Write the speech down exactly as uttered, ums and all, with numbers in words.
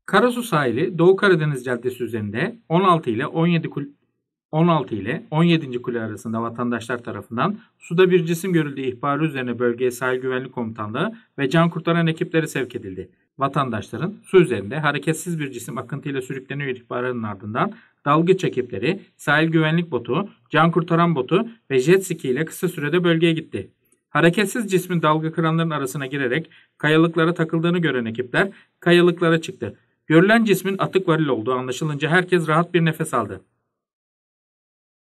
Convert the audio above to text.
Karasu sahili Doğu Karadeniz Caddesi üzerinde on altı ile on yedi kul on altı ile on yedinci kule arasında vatandaşlar tarafından suda bir cisim görüldüğü ihbarı üzerine bölgeye Sahil Güvenlik Komutanlığı ve can kurtaran ekipleri sevk edildi. Vatandaşların su üzerinde hareketsiz bir cisim akıntıyla sürükleniyor ihbarının ardından dalgıç ekipleri, sahil güvenlik botu, can kurtaran botu ve jet ski ile kısa sürede bölgeye gitti. Hareketsiz cismin dalga kıranların arasına girerek kayalıklara takıldığını gören ekipler kayalıklara çıktı. Görülen cismin atık varil olduğu anlaşılınca herkes rahat bir nefes aldı.